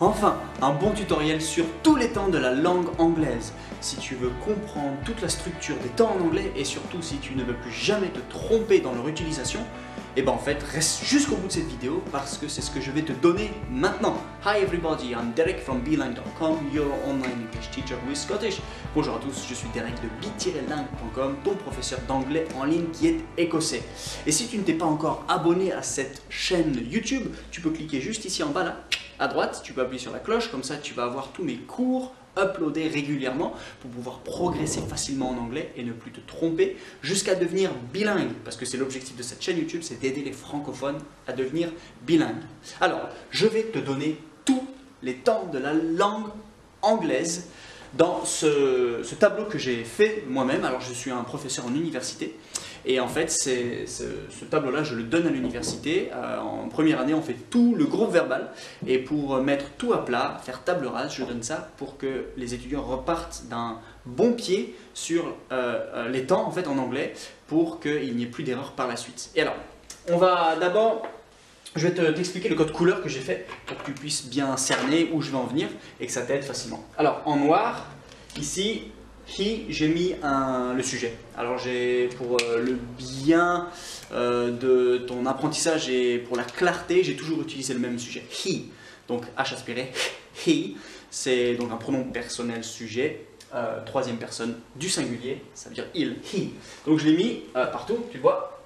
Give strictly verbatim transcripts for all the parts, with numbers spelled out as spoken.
Enfin, un bon tutoriel sur tous les temps de la langue anglaise. Si tu veux comprendre toute la structure des temps en anglais et surtout si tu ne veux plus jamais te tromper dans leur utilisation, et ben en fait reste jusqu'au bout de cette vidéo parce que c'est ce que je vais te donner maintenant. Hi everybody, I'm Derek from Beeline dot com, your online English teacher with Scottish. Bonjour à tous, je suis Derek de b tiret lingue point com, ton professeur d'anglais en ligne qui est écossais. Et si tu ne t'es pas encore abonné à cette chaîne YouTube, tu peux cliquer juste ici en bas là, à droite, tu peux appuyer sur la cloche, comme ça tu vas avoir tous mes cours uploadés régulièrement pour pouvoir progresser facilement en anglais et ne plus te tromper jusqu'à devenir bilingue, parce que c'est l'objectif de cette chaîne YouTube, c'est d'aider les francophones à devenir bilingues. Alors, je vais te donner tous les temps de la langue anglaise dans ce, ce tableau que j'ai fait moi-même. Alors, je suis un professeur en université et en fait, c'est, ce, ce tableau-là, je le donne à l'université. Euh, en première année, on fait tout le groupe verbal et pour mettre tout à plat, faire table rase, je donne ça pour que les étudiants repartent d'un bon pied sur euh, les temps en fait en anglais pour qu'il n'y ait plus d'erreurs par la suite. Et alors, on va d'abord, je vais te, t'expliquer le code couleur que j'ai fait pour que tu puisses bien cerner où je vais en venir et que ça t'aide facilement. Alors, en noir, ici, he, j'ai mis un, le sujet. Alors j'ai pour euh, le bien euh, de ton apprentissage et pour la clarté, j'ai toujours utilisé le même sujet. He, donc H aspiré, he, c'est donc un pronom personnel sujet, euh, troisième personne du singulier, ça veut dire il, he. Donc je l'ai mis euh, partout, tu le vois.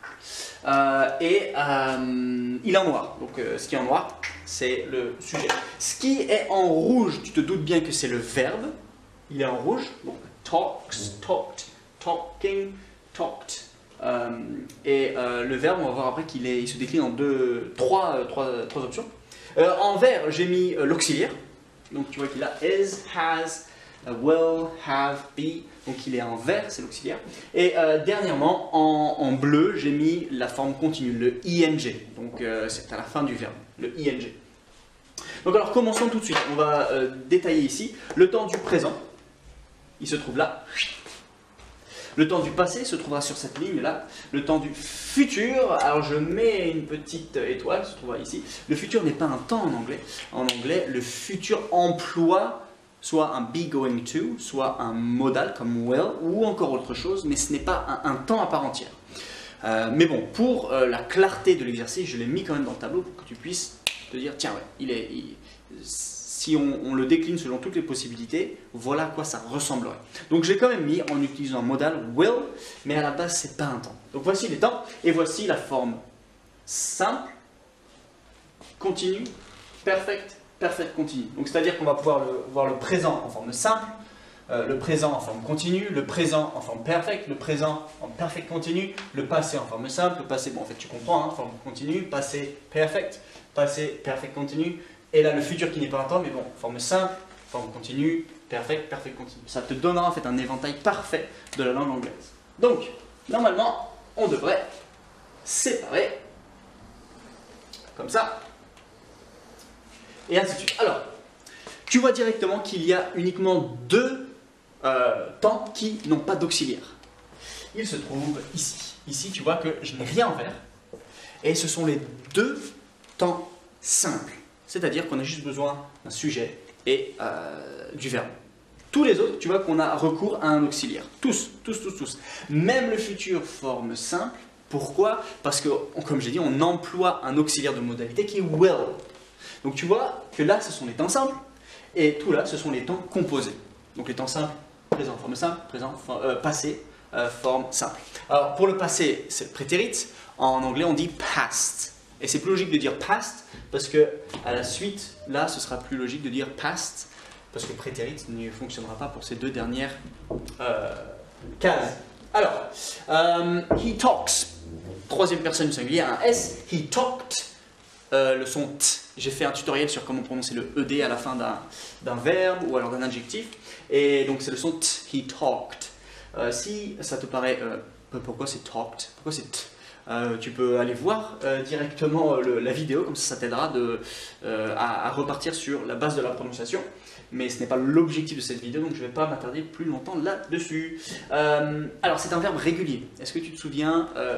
Euh, et euh, il est en noir, donc euh, ce qui est en noir, c'est le sujet. Ce qui est en rouge, tu te doutes bien que c'est le verbe. Il est en rouge, donc talks, talked, talking, talked. Euh, et euh, le verbe, on va voir après qu'il il se décline en deux, trois, euh, trois, trois options. Euh, en vert, j'ai mis euh, l'auxiliaire. Donc tu vois qu'il a is, has, uh, will, have, be. Donc il est en vert, c'est l'auxiliaire. Et euh, dernièrement, en, en bleu, j'ai mis la forme continue, le ing. Donc euh, c'est à la fin du verbe, le ing. Donc alors commençons tout de suite. On va euh, détailler ici le temps du présent. Il se trouve là. Le temps du passé se trouvera sur cette ligne là. Le temps du futur, alors je mets une petite étoile, se trouvera ici. Le futur n'est pas un temps en anglais. En anglais, le futur emploie soit un be going to, soit un modal comme will, ou encore autre chose, mais ce n'est pas un, un temps à part entière. Euh, mais bon, pour euh, la clarté de l'exercice, je l'ai mis quand même dans le tableau pour que tu puisses te dire, tiens ouais, il est... Il, si on, on le décline selon toutes les possibilités, voilà à quoi ça ressemblerait. Donc j'ai quand même mis en utilisant un modal will, mais à la base c'est pas un temps. Donc voici les temps, et voici la forme simple, continue, perfect, perfect continue. Donc c'est à dire qu'on va pouvoir le, voir le présent en forme simple, euh, le présent en forme continue, le présent en forme perfect, le présent en perfect continue, le passé en forme simple, le passé, bon en fait tu comprends, hein, forme continue, passé perfect, passé perfect continue. Et là, le futur qui n'est pas un temps, mais bon, forme simple, forme continue, perfect, perfect continue. Ça te donnera en fait un éventail parfait de la langue anglaise. Donc, normalement, on devrait séparer comme ça, et ainsi de suite. Alors, tu vois directement qu'il y a uniquement deux euh, temps qui n'ont pas d'auxiliaire. Ils se trouvent ici. Ici, tu vois que je n'ai rien en vert, et ce sont les deux temps simples. C'est-à-dire qu'on a juste besoin d'un sujet et euh, du verbe. Tous les autres, tu vois qu'on a recours à un auxiliaire. Tous, tous, tous, tous. Même le futur forme simple. Pourquoi? Parce que, comme j'ai dit, on emploie un auxiliaire de modalité qui est will. Donc tu vois que là, ce sont les temps simples. Et tout là, ce sont les temps composés. Donc les temps simples, présent, forme simple, présent, for, euh, passé, euh, forme simple. Alors pour le passé, c'est le prétérit. En anglais, on dit past. Et c'est plus logique de dire past parce que à la suite, là, ce sera plus logique de dire past parce que prétérit ne fonctionnera pas pour ces deux dernières euh, cases. Alors, euh, he talks, troisième personne du singulier, un S, he talked, euh, le son t. J'ai fait un tutoriel sur comment prononcer le E D à la fin d'un, d'un verbe ou alors d'un adjectif. Et donc c'est le son t, he talked. Euh, si ça te paraît, euh, pourquoi c'est talked? Pourquoi c'est t? Euh, tu peux aller voir euh, directement euh, le, la vidéo, comme ça ça t'aidera de, euh, à, à repartir sur la base de la prononciation. Mais ce n'est pas l'objectif de cette vidéo, donc je ne vais pas m'attarder plus longtemps là-dessus. Euh, alors c'est un verbe régulier. Est-ce que tu te souviens, euh,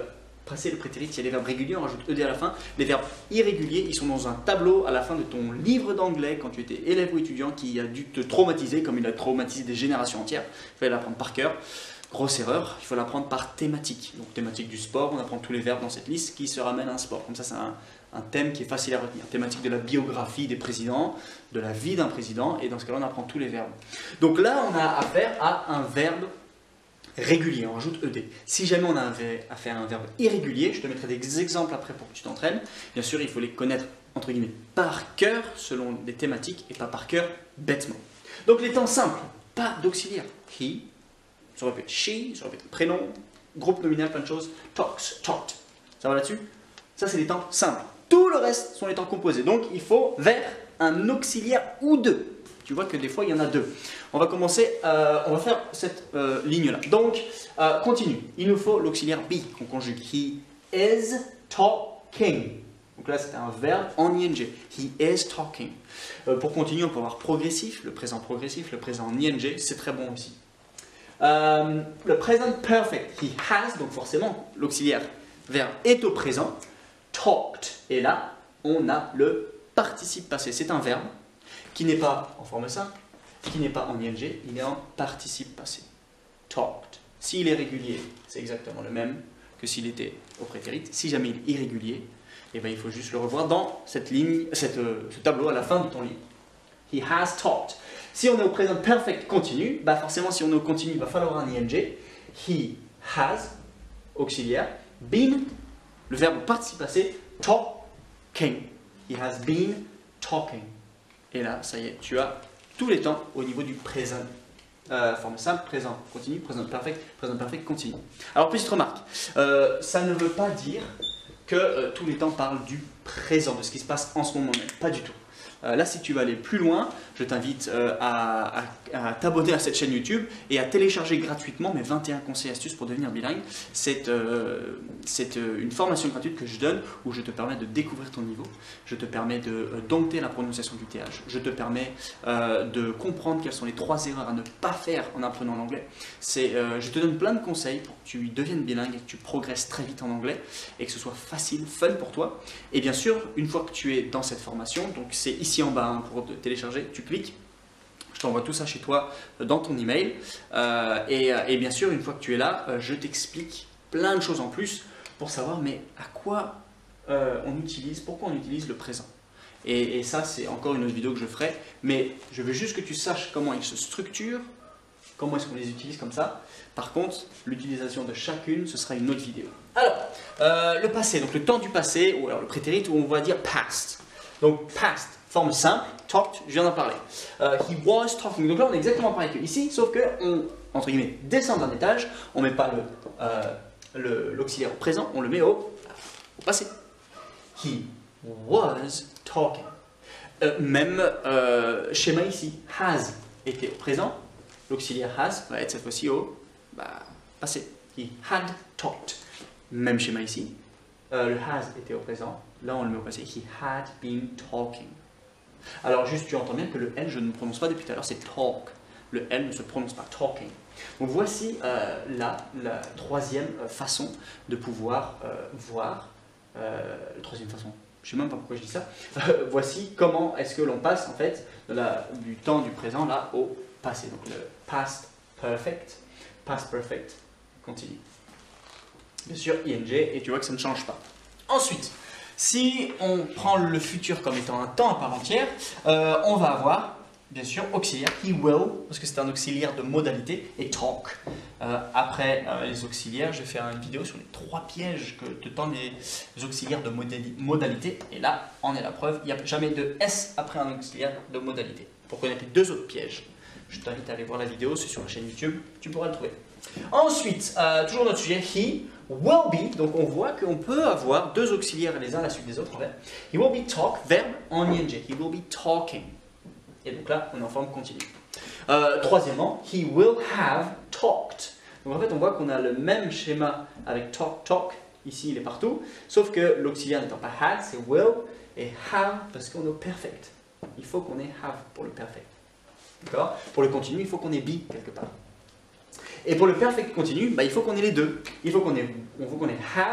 passé, le prétérit, il y a les verbes réguliers, on rajoute ed à la fin. Les verbes irréguliers, ils sont dans un tableau à la fin de ton livre d'anglais quand tu étais élève ou étudiant qui a dû te traumatiser, comme il a traumatisé des générations entières. Il fallait l'apprendre par cœur. Grosse erreur, il faut l'apprendre par thématique. Donc thématique du sport, on apprend tous les verbes dans cette liste qui se ramènent à un sport. Comme ça, c'est un, un thème qui est facile à retenir. Thématique de la biographie des présidents, de la vie d'un président, et dans ce cas-là, on apprend tous les verbes. Donc là, on a affaire à un verbe régulier, on rajoute ed. Si jamais on a affaire à un verbe irrégulier, je te mettrai des exemples après pour que tu t'entraînes. Bien sûr, il faut les connaître, entre guillemets, par cœur, selon les thématiques, et pas par cœur, bêtement. Donc les temps simples, pas d'auxiliaire. He, je répète she, je répète prénom, groupe nominal, plein de choses. Talks, talked. Ça va là-dessus? Ça, c'est les temps simples. Tout le reste sont les temps composés. Donc, il faut vers un auxiliaire ou deux. Tu vois que des fois, il y en a deux. On va commencer, euh, on va faire cette euh, ligne-là. Donc, euh, continue. Il nous faut l'auxiliaire be qu'on conjugue. He is talking. Donc là, c'est un verbe en ing. He is talking. Euh, pour continuer, on peut avoir progressif, le présent progressif, le présent en ing. C'est très bon aussi. Euh, le present perfect, he has, donc forcément l'auxiliaire verbe est au présent, talked, et là on a le participe passé, c'est un verbe qui n'est pas en forme simple, qui n'est pas en ing, il est en participe passé, talked. S'il est régulier, c'est exactement le même que s'il était au prétérit. Si jamais il est irrégulier, eh ben, il faut juste le revoir dans cette ligne, cette, euh, ce tableau à la fin de ton livre. He has talked. Si on est au présent perfect continu, bah forcément si on est au continu, il va falloir un ing. He has, auxiliaire, been, le verbe participe passé, talking. He has been talking. Et là, ça y est, tu as tous les temps au niveau du présent. Euh, forme simple, présent continu, présent perfect, présent perfect continu. Alors petite remarque, euh, ça ne veut pas dire que euh, tous les temps parlent du présent, de ce qui se passe en ce moment même. Pas du tout. Euh, là, si tu veux aller plus loin, je t'invite euh, à, à, à t'abonner à cette chaîne YouTube et à télécharger gratuitement mes vingt et un conseils et astuces pour devenir bilingue. C'est euh, euh, une formation gratuite que je donne où je te permets de découvrir ton niveau, je te permets de euh, dompter la prononciation du T H, je te permets euh, de comprendre quelles sont les trois erreurs à ne pas faire en apprenant l'anglais. Euh, je te donne plein de conseils pour que tu deviennes bilingue et que tu progresses très vite en anglais et que ce soit facile, fun pour toi. Et bien sûr, une fois que tu es dans cette formation, donc c'est ici Ici en bas, hein, pour te télécharger, tu cliques, je t'envoie tout ça chez toi euh, dans ton email. Euh, et, et bien sûr, une fois que tu es là, euh, je t'explique plein de choses en plus pour savoir mais à quoi euh, on utilise, pourquoi on utilise le présent. Et, et ça, c'est encore une autre vidéo que je ferai. Mais je veux juste que tu saches comment ils se structurent, comment est-ce qu'on les utilise comme ça. Par contre, l'utilisation de chacune, ce sera une autre vidéo. Alors, euh, le passé, donc le temps du passé, ou alors le prétérit, où on va dire past. Donc past. Forme simple, talked, je viens d'en parler. Uh, he was talking. Donc là, on est exactement pareil qu'ici, sauf que on, entre guillemets, descend d'un étage, on ne met pas l'auxiliaire euh, au présent, on le met au, au passé. He was talking. Euh, même euh, schéma ici, has était au présent, l'auxiliaire has va être cette fois-ci au bah, passé. He had talked. Même schéma ici, euh, le has était au présent, là on le met au passé. He had been talking. Alors juste, tu entends bien que le L, je ne prononce pas depuis tout à l'heure, c'est talk. Le L ne se prononce pas, talking. Donc voici euh, là, la troisième euh, façon de pouvoir euh, voir, euh, la troisième façon, je ne sais même pas pourquoi je dis ça, euh, voici comment est-ce que l'on passe en fait de la, du temps du présent là au passé. Donc le past perfect, past perfect, continue. Bien sûr, ing, et tu vois que ça ne change pas. Ensuite, si on prend le futur comme étant un temps à part entière, euh, on va avoir, bien sûr, auxiliaire, he will, parce que c'est un auxiliaire de modalité, et talk. Euh, après euh, les auxiliaires, je vais faire une vidéo sur les trois pièges que te tendent les auxiliaires de modalité, et là, en est la preuve, il n'y a jamais de S après un auxiliaire de modalité. Pour connaître les deux autres pièges, je t'invite à aller voir la vidéo, c'est sur la chaîne YouTube, tu pourras le trouver. Ensuite, euh, toujours notre sujet, he will be, donc on voit qu'on peut avoir deux auxiliaires les uns à la suite des autres. He will be talk, verbe en ing, he will be talking. Et donc là, on est en forme continue. Euh, troisièmement, he will have talked. Donc en fait, on voit qu'on a le même schéma avec talk, talk, ici il est partout, sauf que l'auxiliaire n'étant pas had, c'est will, et have parce qu'on est au perfect. Il faut qu'on ait have pour le perfect. D'accord? Pour le continu, il faut qu'on ait be quelque part. Et pour le perfect continu, bah, il faut qu'on ait les deux. Il faut qu'on ait, on faut qu'on ait have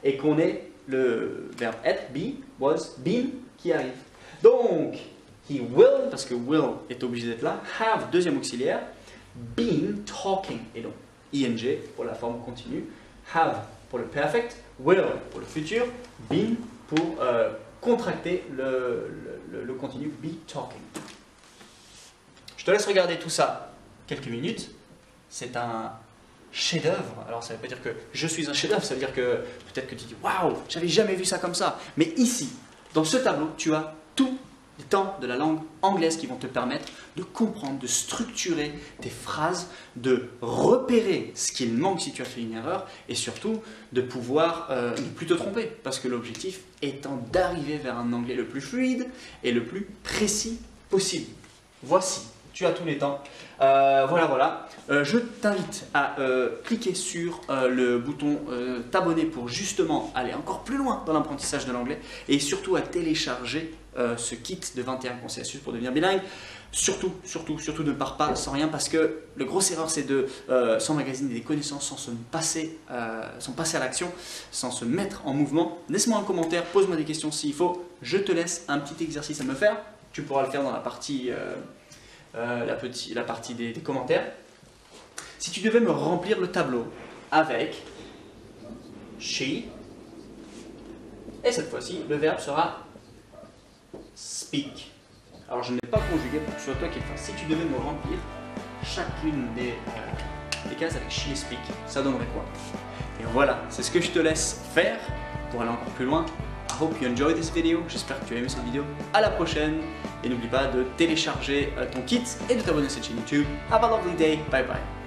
et qu'on ait le verbe être, be, was, been qui arrive. Donc, he will, parce que will est obligé d'être là, have, deuxième auxiliaire, been talking, et donc ing pour la forme continue, have pour le perfect, will pour le futur, been pour euh, contracter le, le, le continu, be talking. Je te laisse regarder tout ça quelques minutes. C'est un chef-d'œuvre. Alors ça ne veut pas dire que je suis un chef-d'œuvre, ça veut dire que peut-être que tu dis waouh, j'avais jamais vu ça comme ça. Mais ici, dans ce tableau, tu as tous les temps de la langue anglaise qui vont te permettre de comprendre, de structurer tes phrases, de repérer ce qu'il manque si tu as fait une erreur et surtout de pouvoir euh, ne plus te tromper. Parce que l'objectif étant d'arriver vers un anglais le plus fluide et le plus précis possible. Voici. Tu as tous les temps. Euh, voilà, voilà. Euh, je t'invite à euh, cliquer sur euh, le bouton euh, t'abonner pour justement aller encore plus loin dans l'apprentissage de l'anglais et surtout à télécharger euh, ce kit de vingt et un conseils astuces pour devenir bilingue. Surtout, surtout, surtout ne pars pas sans rien parce que la grosse erreur c'est de euh, s'emmagasiner des connaissances sans se passer, euh, sans passer à l'action, sans se mettre en mouvement. Laisse-moi un commentaire, pose-moi des questions s'il faut. Je te laisse un petit exercice à me faire. Tu pourras le faire dans la partie... Euh, Euh, la, petit, la partie des, des commentaires. Si tu devais me remplir le tableau avec she, et cette fois-ci, le verbe sera speak. Alors je n'ai pas conjugué pour que ce soit toi qui le fasses. Si tu devais me remplir chacune des, euh, des cases avec she et speak, ça donnerait quoi? Et voilà, c'est ce que je te laisse faire pour aller encore plus loin. I hope you enjoyed this video. J'espère que tu as aimé cette vidéo. À la prochaine. Et n'oublie pas de télécharger ton kit et de t'abonner à cette chaîne YouTube. Have a lovely day. Bye bye.